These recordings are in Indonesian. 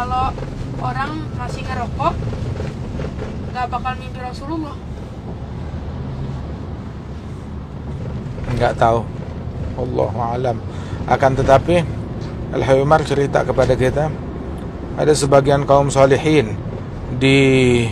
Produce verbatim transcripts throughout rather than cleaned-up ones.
kalau orang masih ngerokok nggak bakal mimpi Rasulullah? Nggak tahu, Allahu a'lam. Akan tetapi Al-Habib Umar cerita kepada kita, ada sebagian kaum salihin di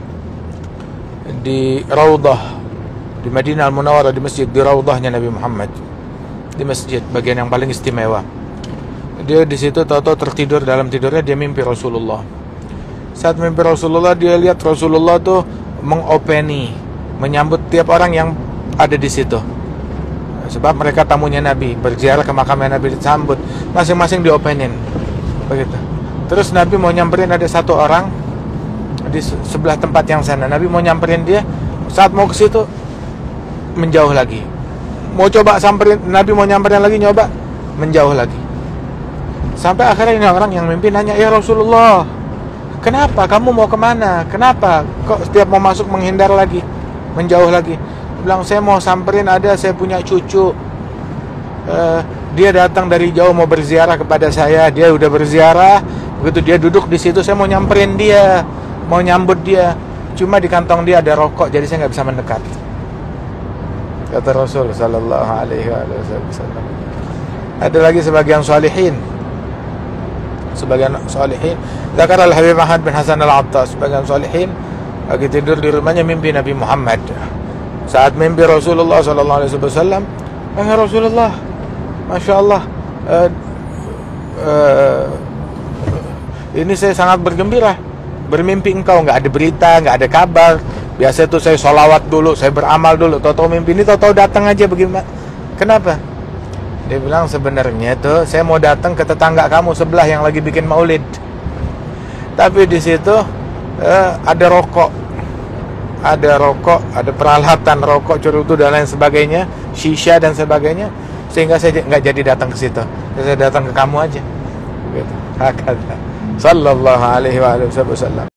di Raudah di Madinah Al-Munawwarah, di masjid, di Raudahnya Nabi Muhammad, di masjid bagian yang paling istimewa. Dia di situ tahu-tahu tertidur, dalam tidurnya dia mimpi Rasulullah. Saat mimpi Rasulullah, dia lihat Rasulullah tuh mengopeni, menyambut tiap orang yang ada di situ. Sebab mereka tamunya Nabi, berziarah ke makamnya Nabi, disambut, masing-masing diopenin. Begitu. Terus Nabi mau nyamperin ada satu orang di sebelah tempat yang sana. Nabi mau nyamperin dia, saat mau ke situ menjauh lagi. Mau coba samperin, Nabi mau nyamperin lagi, nyoba menjauh lagi. Sampai akhirnya ini orang yang mimpi nanya, "Ya Rasulullah, kenapa? Kamu mau kemana? Kenapa kok setiap mau masuk menghindar lagi, menjauh lagi?" Dia bilang, "Saya mau samperin, ada saya punya cucu. uh, Dia datang dari jauh mau berziarah kepada saya. Dia udah berziarah. Begitu dia duduk di situ, saya mau nyamperin dia, mau nyambut dia. Cuma di kantong dia ada rokok, jadi saya nggak bisa mendekat." Kata Rasul Sallallahu Alaihi Wasallam. Ada lagi sebagian salihin, sebagian salihin. Zakar Al-Habib Ahmad bin Hasan Al-Attas, sebagian salihin lagi tidur di rumahnya mimpi Nabi Muhammad. Saat mimpi Rasulullah Sallallahu Alaihi Wasallam, "Ya Rasulullah, Masya Allah, uh, uh, ini saya sangat bergembira bermimpi engkau, nggak ada berita, nggak ada kabar. Biasa tuh saya sholawat dulu, saya beramal dulu, tahu-tahu mimpi ini, tahu-tahu datang aja bagaimana? Kenapa?" Dia bilang, "Sebenarnya tuh saya mau datang ke tetangga kamu sebelah yang lagi bikin maulid, tapi di situ uh, ada rokok, ada rokok, ada peralatan rokok, cerutu dan lain sebagainya, shisha dan sebagainya, sehingga saya nggak jadi datang ke situ. Saya datang ke kamu aja." Gitu. Hakata Sallallahu Alaihi Wasallam.